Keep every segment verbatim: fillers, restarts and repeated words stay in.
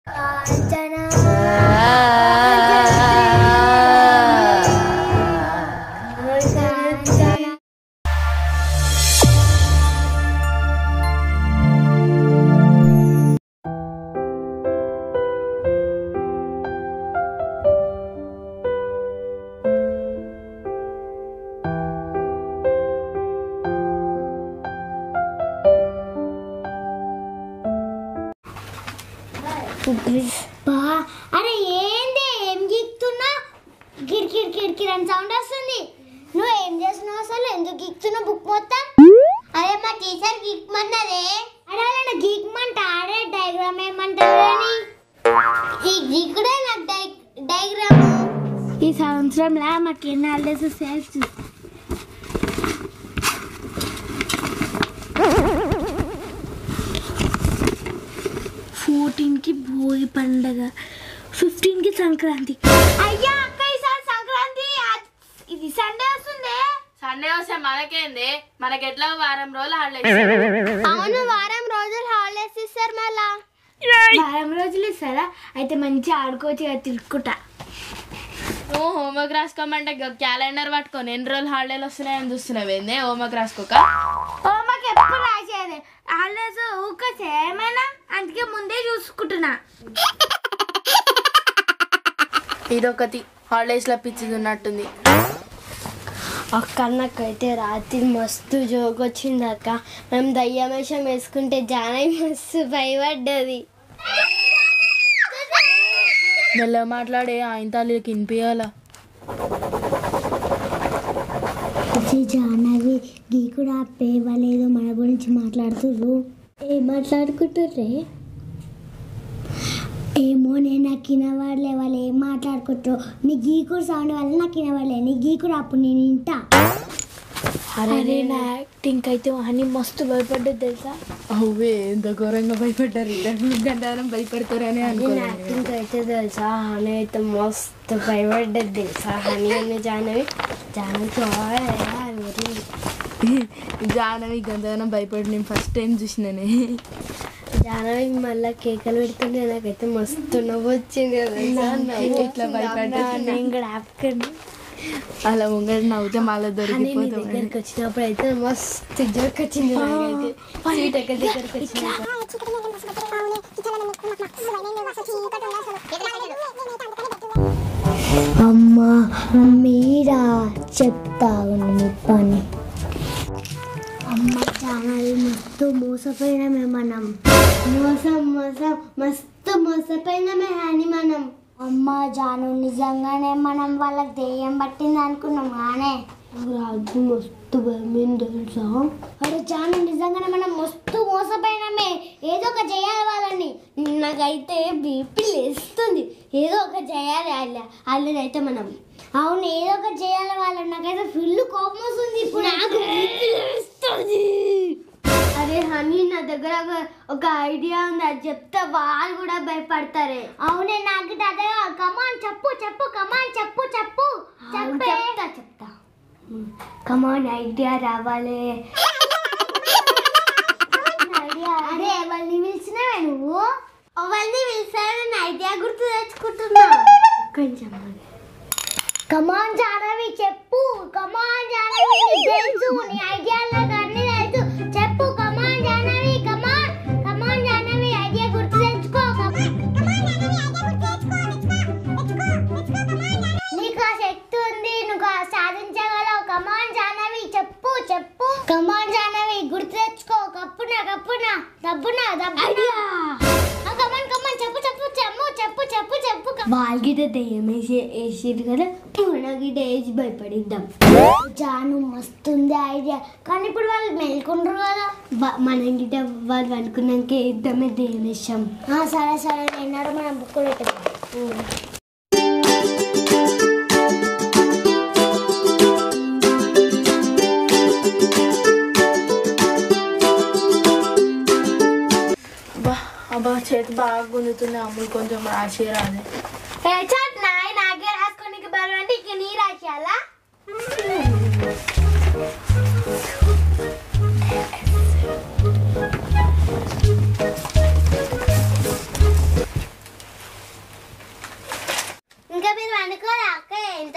అరే ఏంది ఏం గీక్తున్నా గిరికిరి కిరికిరి అని సౌండ్ వస్తుంది. నువ్వు ఏం చేస్తున్నావు అసలు? ఎందుకు గీక్తున్నావు బుక్ మొత్తం? అరే మా టీచర్ గీక్మన్నదే. అరే అలా గీక్మంట ఆడే డయాగ్రామ్ ఏమంటారని ఈ గీకుడే నాకు డై డయాగ్రామ్. ఈ సంవత్సరంలో మాకు ఎన్ని హాలిడేస్ సేల్స్ ఫోర్టీన్ కి భోగి పండగ, ఫిఫ్టీన్ కి సంక్రాంతి. అయ్యా అక్క ఈసారి సంక్రాంతి ఇది సండే వస్తుంది. సండే వస్తే మనకేంది, మనకి ఎట్లా వారం రోజులు హాలిడేస్. అవును వారం రోజులు హాలిడేస్ ఇస్తారు. మళ్ళా వారం రోజులు ఇస్తారా? అయితే మంచిగా ఆడుకోవచ్చు, తిరుక్కుంటా. నువ్వు హోంవర్క్ రాసుకోమంటే క్యాలెండర్ పట్టుకొని ఎన్ని రోజులు హాలిడేలు వస్తున్నాయని చూస్తున్నావు ఏంది? హోంవర్క్ రాసుకోక హోంవర్క్ ఎప్పుడు రాసేది? హాలిడేస్ ఊకొచ్చే ఏమైనా, అందుకే ముందే చూసుకుంటున్నా. ఇదొకటి హాలిడేస్ లో పిచ్చిది ఉన్నట్టుంది. అక్క నాకైతే రాత్రి మస్తు జోక్ వచ్చింది అక్క. మేము దయ్యమేషం వేసుకుంటే జానవి మస్తు భయపడ్డది. మెల్ల మాట్లాడే ఆయన తల్లికి వినిపించాలా? జానవి గీ కూడా పేవలేదు, మన గురించి మాట్లాడుతుర్రు. ఏం మాట్లాడుకుంటుర్రే ఏమో, నేను నాకు వినవాడలే. వాళ్ళు ఏం మాట్లాడుకుంటారు? నీ గీకుడు సౌండ్ వల్ల నాకు వినవాడలే. నీ గీకుడు అప్పుడు నేను వింటా. అరే నా యాక్టింగ్ అయితే అని మస్తు భయపడ్డది తెలుసా? అవే ఎంత ఘోరంగా భయపడ్డారు. గంటారం భయపడతారని అనుకున్నాను. యాక్టింగ్ అయితే తెలుసా, హనీ అయితే మస్తు భయపడ్డది తెలుసా. హనీ అని జానవి జానవి జానవి గంటగానం భయపడి నేను ఫస్ట్ టైం చూసినానే. జానవి మళ్ళీ కేకలు పెడుతుంటే నాకైతే మస్తు నవ్వు వచ్చింది. ఇట్లా భయపడ్డా నేను కూడా ఆపుకండి. అలా ముంగడు నవ్వుతే మళ్ళీ దొరికిపోతాం. దగ్గరికి వచ్చినప్పుడు అయితే మస్తు జోక్ వచ్చింది. సీట్ ఎక్కడ దగ్గరికి వచ్చిన అమ్మా మీరా చెప్తాను పని. అమ్మ ఛానల్ మస్తు మోసపోయినామే మనం. మోసం మోసం మస్తు మోసపోయినామే అని మనం. అమ్మ జాను నిజంగానే మనం వాళ్ళకి దెయ్యం పట్టింది అనుకున్నాం. కానీ రాజు మస్తు భయం తెలుసా. అరే జాను నిజంగానే మనం మస్తు మోసపోయినామే. ఏదో ఒక చేయాలి వాళ్ళని. నాకైతే బీపీ లేస్తుంది. ఏదో ఒక చేయాలి వాళ్ళ వాళ్ళనైతే మనం. అవును ఏదో ఒక చేయాలి వాళ్ళని. నాకైతే ఫుల్ కోపం వస్తుంది ఇప్పుడు. నాకు బీపీ లేస్తుంది. అరే హనీ నా దగ్గర ఒక ఐడియా ఉంది, అది చెప్తే వాళ్ళు కూడా భయపడతారే. అవునే నాకు అదే. కమాన్ చెప్పు చెప్పు కమాన్ చెప్పు చెప్పు చెప్తా చెప్తా కమాన్ ఐడియా రావాలి. అరే వాళ్ళని పిలిచినావే నువ్వు? వాళ్ళని పిలిచాను ఐడియా గుర్తు తెచ్చుకుంటున్నా. కొంచెం కమాన్ జానవి చెప్పు. కమాన్ జానవి తెలుసు నీ ఐడియాలో అన్ని తెలుసు. చెప్పు కమాన్ జానవి. కమాన్ కమాన్ జానవి ఐడియా గుర్తు తెచ్చుకో. నీకు ఆ శక్తి ఉంది, నువ్వు సాధించగలవు. కమాన్ జానవి చెప్పు చెప్పు. కమాన్ జానవి గుర్తు తెచ్చుకో. కప్పునా కప్పునా దబ్బునా దబ్బునా. కమాన్ కమాన్ చెప్పు చెప్పు చెప్పు చెప్పు చెప్పు చెప్పు. వాళ్ళ గిట దెయ్యం వేసి వేసేది కదా, మన గిట వేసి భయపడిద్దాం. జాను మస్తుంది ఐడియా. కానీ ఇప్పుడు వాళ్ళు మేల్కొండ్రు కదా, మన గిట వాళ్ళు అనుకున్నాక ఇద్దామే దెయ్యం వేసాం. సరే సరే నేను మనం బుక్ పెట్టాం. అబ్బా చేతి బాగా గుంజుతుంది. అమ్ములు కొంచెం రాసి రాదు. నాకే రాసుకోనికి బరువంటే ఇక నీ రాసేయాలా?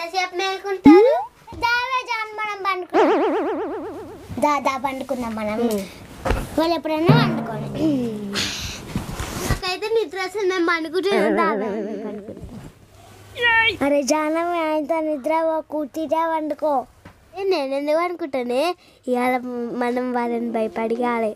ఎంతసేపు మేలుకుంటారు దావే జాన్ మనం పండుకున్నాం దాదా పండుకున్నాం మనం వాళ్ళు ఎప్పుడైనా పండుకోండి నాకైతే నిద్ర అసలు మేము పండుకుంటున్నాం అరే జానం ఆయనతో నిద్ర కూర్చుంటే వండుకో నేను ఎందుకు అనుకుంటానే ఇవాళ మనం వాళ్ళని భయపడిగాలి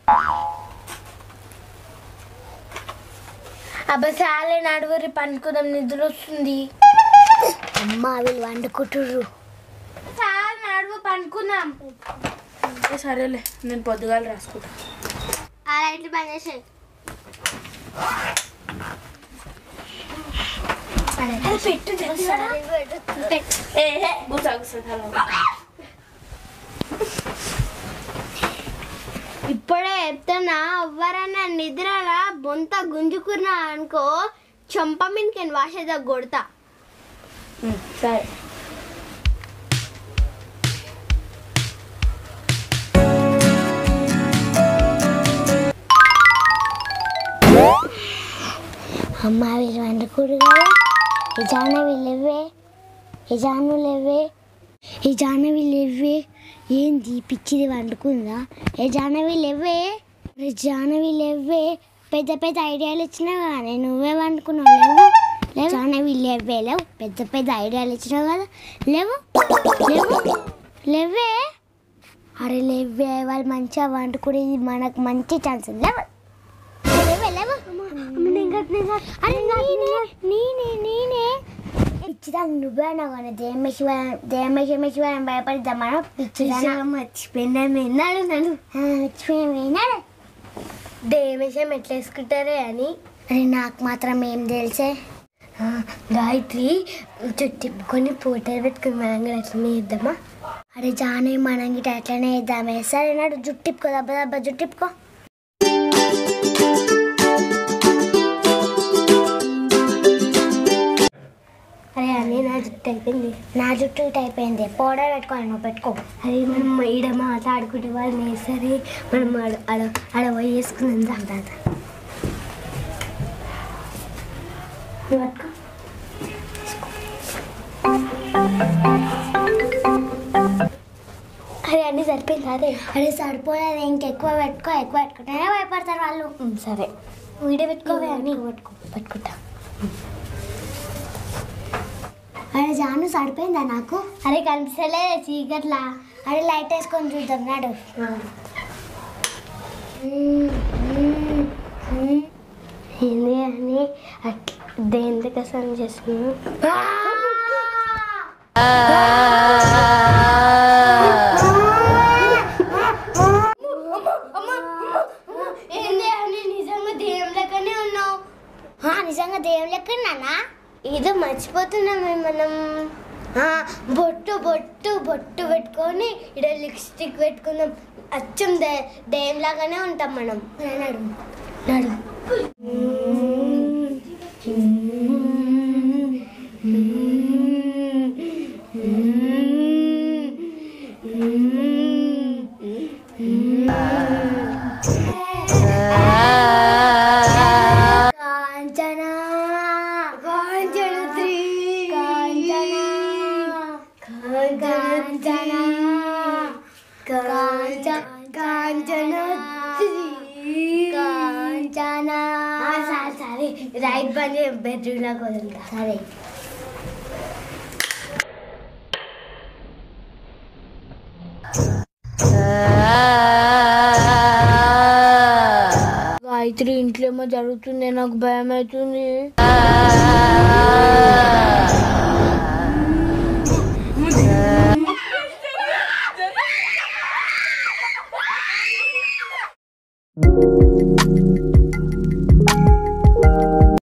అబ్బా చాలే నడుగురి పండుకుందాం నిద్ర వస్తుంది అమ్మ వీళ్ళు వండుకుంటుర్రు చాలా నడువు పండుకుందాం సరేలే నేను పొద్దుగాల రాసుకుంటా ఆ లైట్లు బంద్ చేసేయి ఇప్పుడే చెప్తున్నా ఎవ్వరన్నా నిద్రలా బొంత గుంజుకున్నా అనుకో చంప మీదకి వాసేదా కొడతా సరే అమ్మ వీళ్ళు వండుకోరు కదా ఈ జానవి లేవే ఈ జాను లేవే ఈ జానవి లేవే ఏంది పిచ్చిది వండుకుందా ఏ జానవి లేవే రే జానవి లేవే పెద్ద పెద్ద ఐడియాలు ఇచ్చినావు కానీ నువ్వే వండుకున్నావు లేవు లేవు జానవి లేవే లేవు పెద్ద పెద్ద ఐడియాలు ఇచ్చినావు కదా లేవు లేవు లేవే అరే లేవే వాళ్ళు మంచిగా వండుకునేది మనకు మంచి ఛాన్స్ లేవు నేనే నేనే పిచ్చిదాన్ని నువ్వే అన్నావు కానీ దేమేశ్వరం దేమేశ్వరం భయపడిద్దాం మనం పిచ్చిదాన్ని మర్చిపోయినాను విన్నాడు నన్ను మర్చిపోయిన విన్నాడు దేమేశం ఎట్లా వేసుకుంటారే అని అరే నాకు మాత్రం ఏం తెలిసే గాయత్రి చుట్టిప్పుకొని ఫోటోలు పెట్టుకుని మనం కూడా అట్లనే వేద్దామా అరే జానే మనం గిట్ట అట్లనే వేద్దామే సరే నాడు జుట్టిప్పుకో దెబ్బ దెబ్బ జుట్టిప్పుకో అరే అని నా జుట్టు అయిపోయింది నా జుట్టు ఇటు అయిపోయింది పౌడర్ పెట్టుకోవాలి నువ్వు పెట్టుకో అరే మనం ఈడ మాట్లాడుకుంటే వాళ్ళు వేసరి మనం ఆడ ఆడ ఆడ పోయి వేసుకుందాం దాదా పట్టుకో అరే అన్నీ సరిపోయింది అదే అరే సరిపోలేదు ఇంకెక్కువ పెట్టుకో ఎక్కువ పెట్టుకుంటేనే భయపడతారు వాళ్ళు సరే వీడియో పెట్టుకోవే అని పెట్టుకో పెట్టుకుంటా అరే జాను సరిపోయిందా నాకు అరే కనిపిస్తలే చీకట్లా అరే లైట్ వేసుకొని చూద్దాం నాడు ఏంది అని దేని కోసం చేస్తున్నాను ఏంది అని నిజంగా దెయ్యం లెక్కనే ఉన్నావు నిజంగా దెయ్యం లెక్కనా ఏదో మర్చిపోతున్నామే మనం బొట్టు బొట్టు బొట్టు పెట్టుకొని ఇక్కడ లిప్స్టిక్ పెట్టుకుందాం అచ్చం దే దెయ్యం లాగానే ఉంటాం మనం నడు నడు రైట్ బండి బెడ్రూమ్ లాగా వదులుతా సరే గాయత్రి ఇంట్లో ఏమో జరుగుతుంది నాకు భయం అవుతుంది Thank you.